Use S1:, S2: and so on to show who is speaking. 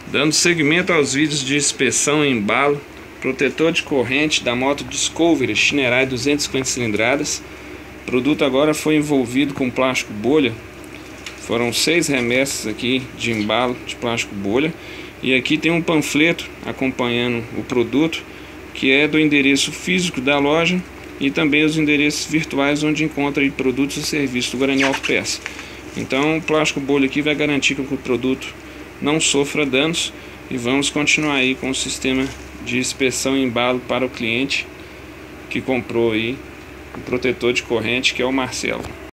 S1: Dando seguimento aos vídeos de inspeção em embalo, protetor de corrente da moto Discovery Shinerai 250 cilindradas. O produto agora foi envolvido com plástico bolha. Foram 6 remessas aqui de embalo de plástico bolha. E aqui tem um panfleto acompanhando o produto, que é do endereço físico da loja e também os endereços virtuais onde encontra aí produtos e serviços do Guarani Autopeças. Então o plástico bolha aqui vai garantir que o produto não sofra danos, e vamos continuar aí com o sistema de inspeção em embalo para o cliente que comprou aí o protetor de corrente, que é o Marcelo.